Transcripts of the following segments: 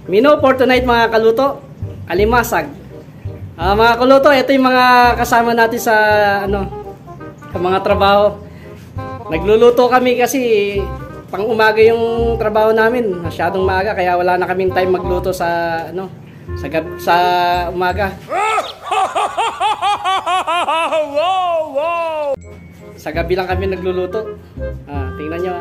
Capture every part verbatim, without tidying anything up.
Menu for tonight mga kaluto, alimasag. Uh, mga kaluto, ito yung mga kasama natin sa ano, sa mga trabaho. Nagluluto kami kasi pang umaga yung trabaho namin, masyadong maaga kaya wala na kaming time magluto sa ano, sa sa umaga. Wow, wow. Sa gabi lang kami nagluluto. Ah, tingnan nyo ah.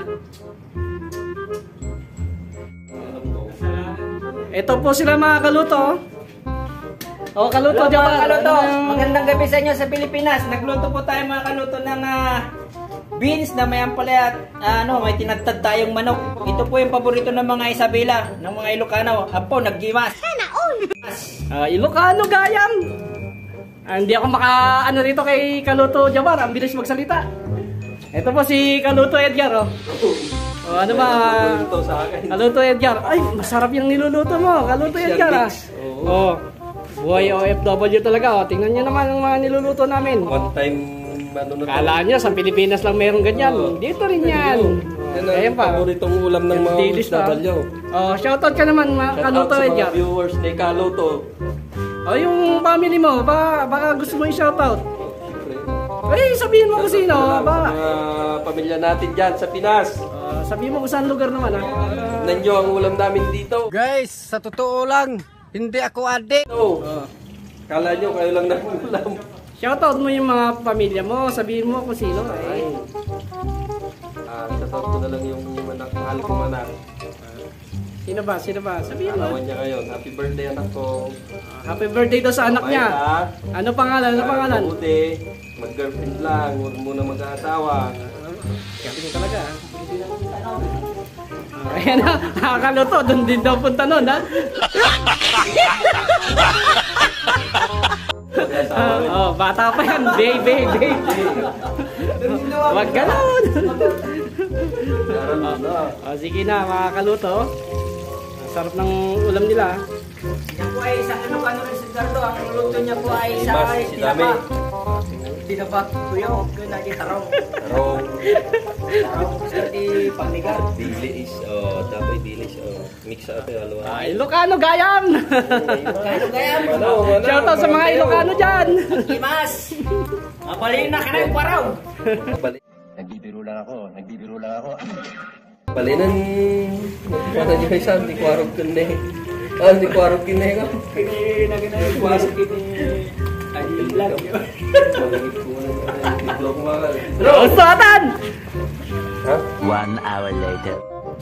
Ito po sila mga kaluto. O, kaluto, Hello, Japan. mga kaluto. Ano? Magandang gabi sa inyo sa Pilipinas. Nagluto po tayo mga kaluto ng uh, beans na may ampalaya at uh, ano, may tinadtad tayong manok. Ito po yung paborito ng mga Isabela, ng mga Ilocano. Apo, naggimas. Uh, Ilocano gayam. Ah, hindi ako maka ano rito kay Kaluto Jabar, ang bilis magsalita. Ito po si Kaluto Edgar oh. O ano ba? Kaluto Edgar. Ay, masarap yung niluluto mo, Kaluto Edgar ah. Oh. Buhay O F W talaga oh. Tingnan niyo naman ang mga niluluto namin. One time ano na. Kala niyo sa Pilipinas lang mayroong ganyan. Oh. Dito rin yan. Yan ang paboritong ulam ng mga O F W. Oh, shoutout ka naman mga Kaluto Edgar. Sa mga viewers ni Kaluto. O yung family mo, baka, baka gusto mo yung shoutout. Ay, sabihin mo kung sino. Baka. Sa mga pamilya natin dyan sa Pinas. Uh, sabihin mo kung saan lugar naman ha. Uh, Nandiyo ang ulam namin dito. Guys, sa totoo lang, hindi ako adik. Oh. Uh. Kala nyo kayo lang nag-ulam. Shoutout mo yung mga pamilya mo, sabihin mo kung sino. Ay. Ah, shoutout ko na lang yung anak, mahal kong anak. Sino ba? Sino ba? Sabihin mo. Alawan niya ngayon. Happy birthday anak ko. Uh, happy birthday daw sa anak okay, niya. Ha? Ano pangalan? Ano pangalan? Mabuti. Mag-girlfriend lang. Huwag muna mag-aasawa. Galing talaga ha. Uh, ayan na. Nakakaluto. Doon din daw punta nun ha. uh, oh, bata pa yan. Bay, bay, bay. Wag ganon. Oh, sige na mga kaluto. Sarap ng ulam nila. Yan po ay isang ano kano rin si Gardo. Ang luto niya po ay sa Mas, si Dami. tinapa. Kuya, huwag lagi tarong. Tarong. Tarong sa di panigar. Bilis. Oh, dapat bilis. Oh, mix up yung haluan. Ah, Ilocano gayam. Kano gayam? Ano, ano, Shoutout sa mga Ilocano dyan. Imas. Mabalin na ka na yung paraw. Balik. Nagbibiro lang ako, nagbibiro lang ako. Balinan. Para nyo isa, hindi ko arog kine. Ah, hindi ko arog kine ka. Kini na kina yung pasok kini. Ay, lang yun. Malagit ko na yung vlog mahal. Usatan! Ha? One hour later.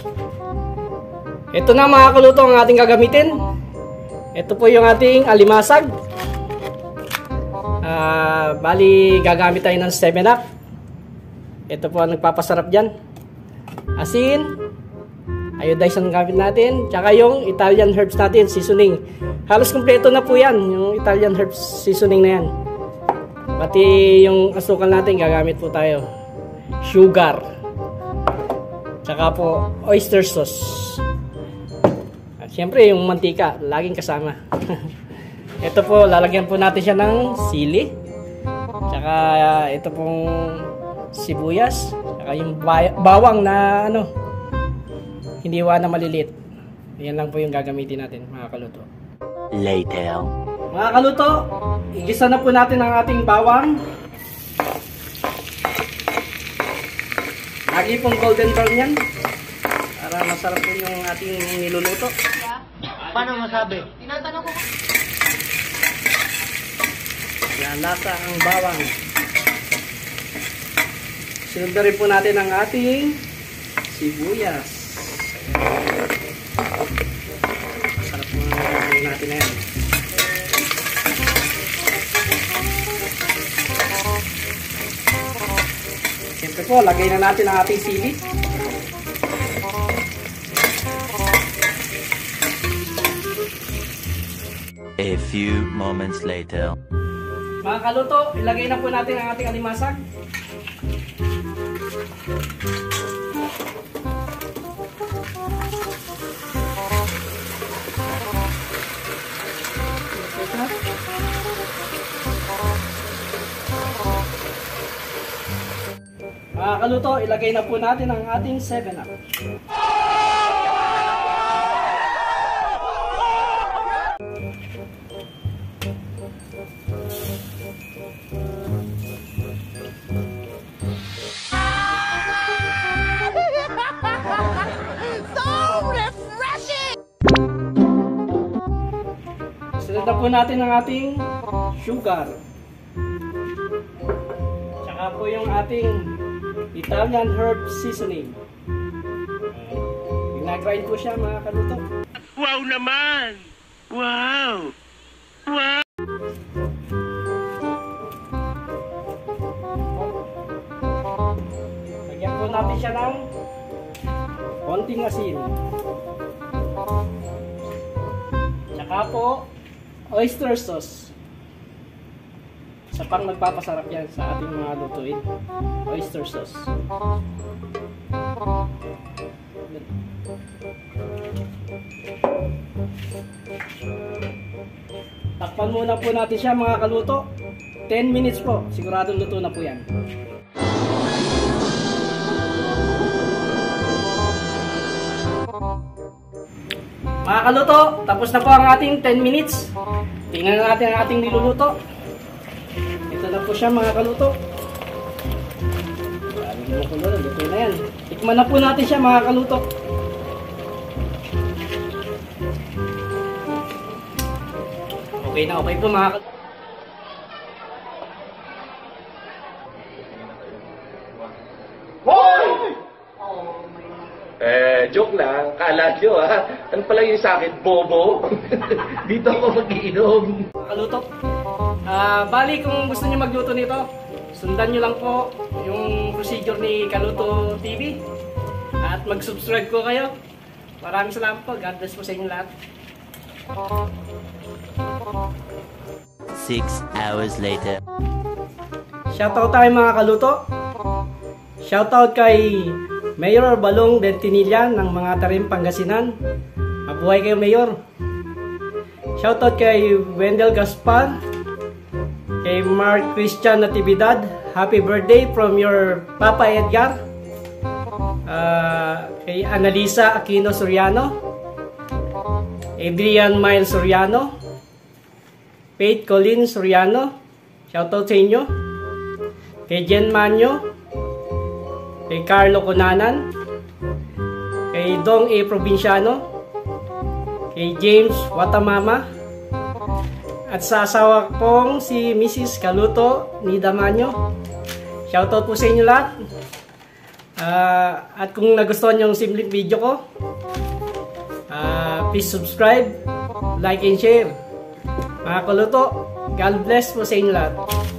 Ito na mga kaluto ang ating gagamitin. Ito po yung ating alimasag. Uh, bali, gagamit tayo ng seven up. Ito po ang nagpapasarap dyan. Asin, iodized ang gamit natin, tsaka yung Italian herbs natin, seasoning. Halos kumpleto na po yan, yung Italian herbs seasoning na yan. Pati yung asukal natin, gagamit po tayo. Sugar. Tsaka po, oyster sauce. At syempre, yung mantika, laging kasama. Ito po, lalagyan po natin siya ng sili. Tsaka ito pong sibuyas. Tsaka yung bawang na ano, hiniwa na maliliit. Yan lang po yung gagamitin natin, mga kaluto. Later. Mga kaluto, igisa na po natin ang ating bawang. Lagi pong golden brown yan. Para masarap po yung ating niluluto. Paano masabi? Yan, lasa ang bawang. Sunod na rin po natin ang ating sibuyas. Sarap po natin na yan. Siyempre po, lagay na natin ang ating sili. A few moments later. Mga kaluto, ilagay na po natin ang ating alimasag. Mga kaluto, ilagay na po natin ang ating seven up. Sunod na po natin ang ating sugar. Tsaka po yung ating Italian herb seasoning. Ginagrind po siya mga kaluto. Wow naman! Wow! Wow! Lagyan po natin siya ng konting asin. Tsaka po oyster sauce. Isa pang nagpapasarap yan sa ating mga lutuin. Oyster sauce. Takpan muna po natin siya mga kaluto. ten minutes po. Siguradong luto na po yan. Mga kaluto, tapos na po ang ating ten minutes. Tingnan natin ang ating niluluto. Ito na po siya mga kaluto. Luto na yan. Tikman na po natin siya mga kaluto. Okay na okay po mga kaluto. Eh, joke lang. Kala nyo, ha? Ano pala yung sa akin? Bobo? Dito ako mag-iinom. Mga kaluto. Ah, bali kung gusto niyo magluto nito, sundan niyo lang po yung procedure ni Kaluto T V. At mag-subscribe po kayo. Maraming salamat po. God bless po sa inyo lahat. Six hours later. Shoutout tayo mga kaluto. Shoutout kay Mayor Balong Dentinilla ng mga Tarim Pangasinan. Mabuhay kayo Mayor. Shoutout kay Wendell Gaspar. Kay Mark Christian Natividad. Happy birthday from your Papa Edgar. Uh, kay Annalisa Aquino Soriano. Adrian Miles Soriano. Faith Colin Soriano. Shoutout sa inyo. Kay Jen Manyo. Kay Carlo Conanan. Kay Dong A. Provinciano. Kay James Watamama. At sa asawa pong si Missus Kaluto Nida Manyo. Shoutout po sa inyo lahat. Uh, at kung nagustuhan yung simpleng video ko, uh, please subscribe, like and share. Mga kaluto, God bless po sa inyo lahat.